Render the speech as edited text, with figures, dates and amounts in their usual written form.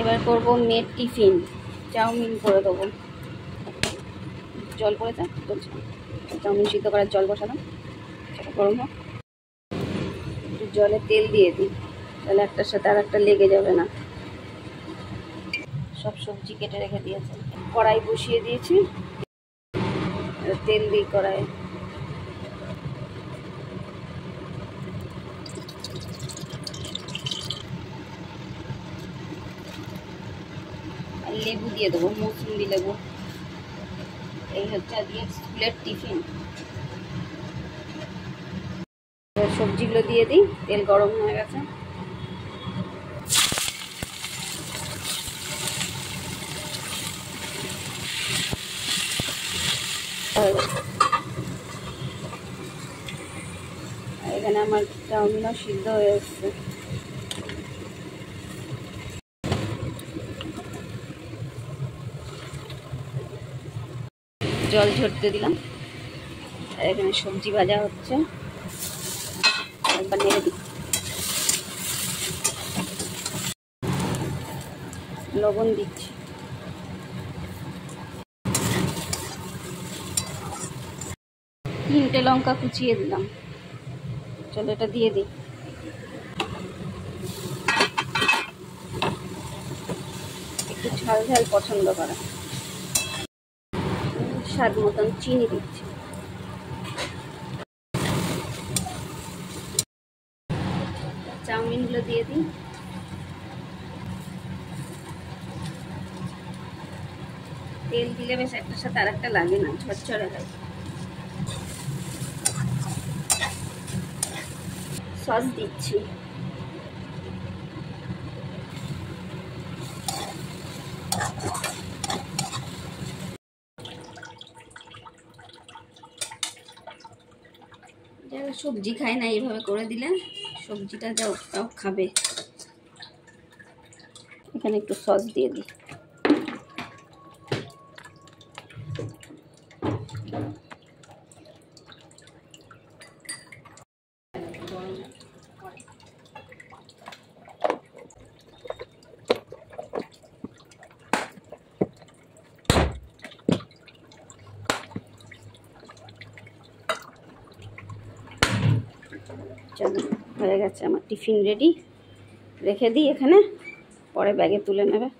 এবার করব made tiffin, chowmein করে দেবো। জল পড়েছে, চাউমিন সিদ্ধ করার জল বসালাম, সেটা গরম হোক। একটু জলে তেল দিয়ে দিই, তাহলে একটার সাথে আর একটা লেগে যাবে না। সব সবজি কেটে রেখে দিয়েছে। কড়াই বসিয়ে দিয়েছি, তেল দিই কড়াই। আর লেবু দিয়ে দেবো, মৌসুম্বি লেবু। এই হচ্ছে আজকে স্কুলের টিফিন। সবজিগুলো দিয়ে দিই, তেল গরম হয়ে গেছে। এখানে আমার চাউমিনও সিদ্ধ হয়ে এসছে। জল ঝরতে দিলাম, আর এখানে সবজি ভাজা হচ্ছে। একবার নেড়ে দিই, লবণ দিচ্ছি। তিনটে লঙ্কা কুচিয়ে দিলাম, চলো এটা দিয়ে দিই। একটু ঝাল ঝাল পছন্দ করা, স্বাদ মতন চিনি দিচ্ছি। চাউমিনগুলো দিয়ে দিই। তেল দিলে বেশ একটার সাথে আর একটা লাগে না, ঝরঝরে হয়। সস দিচ্ছি। যারা সবজি খায় না, এইভাবে করে দিলে সবজিটা যাও খাবে। এখানে একটু সস দিয়ে দিই। চলো, হয়ে গেছে আমার টিফিন রেডি। রেখে দিই এখানে, পরে ব্যাগে তুলে নেবে।